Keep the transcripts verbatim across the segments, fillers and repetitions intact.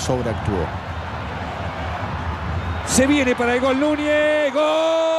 sobreactuó. Se viene para el gol Núñez. ¡Gol!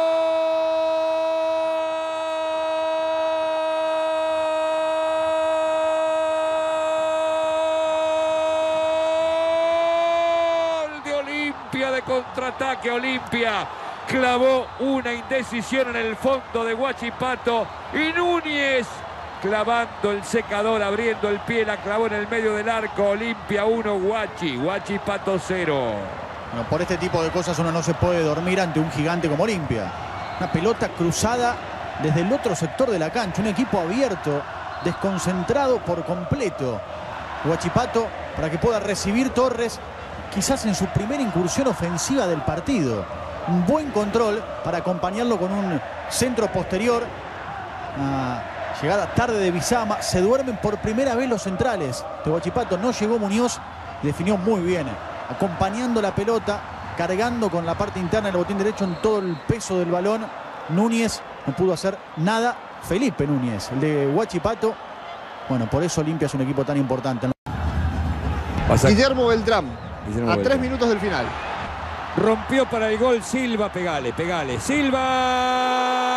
De Olimpia, de contraataque. Olimpia clavó una indecisión en el fondo de Huachipato y Núñez clavando el secador, abriendo el pie, la clavó en el medio del arco. Olimpia uno, Huachi, Huachipato cero. Bueno, por este tipo de cosas uno no se puede dormir ante un gigante como Olimpia. Una pelota cruzada desde el otro sector de la cancha. Un equipo abierto, desconcentrado por completo. Huachipato para que pueda recibir Torres, quizás en su primera incursión ofensiva del partido. Un buen control para acompañarlo con un centro posterior. Una llegada tarde de Bizama. Se duermen por primera vez los centrales de Huachipato. No llegó Muñoz y definió muy bien, acompañando la pelota, cargando con la parte interna del botín derecho en todo el peso del balón. Núñez no pudo hacer nada. Felipe Núñez, el de Huachipato. Bueno, por eso Olimpia es un equipo tan importante. Guillermo Beltrán, Guillermo a Beltrán. tres minutos del final. Rompió para el gol Silva, pegale, pegale. Silva.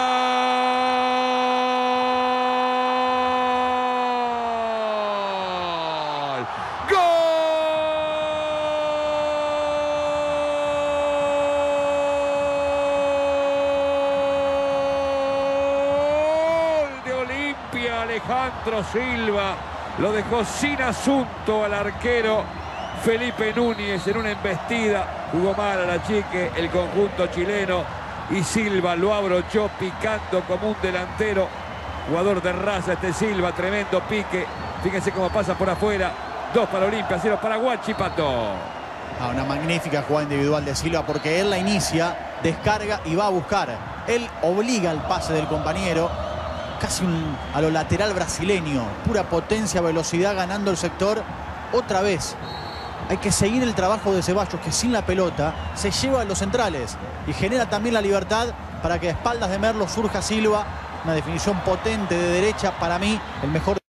Alejandro Silva lo dejó sin asunto al arquero Felipe Núñez en una embestida. Jugó mal a la chique el conjunto chileno y Silva lo abrochó picando como un delantero. Jugador de raza este Silva, tremendo pique. Fíjense cómo pasa por afuera. Dos para Olimpia, cero para Huachipato. Ah, una magnífica jugada individual de Silva porque él la inicia, descarga y va a buscar. Él obliga al pase del compañero. Casi un, a lo lateral brasileño. Pura potencia, velocidad, ganando el sector. Otra vez. Hay que seguir el trabajo de Ceballos, que sin la pelota se lleva a los centrales. Y genera también la libertad para que a espaldas de Merlo surja Silva. Una definición potente de derecha. Para mí, el mejor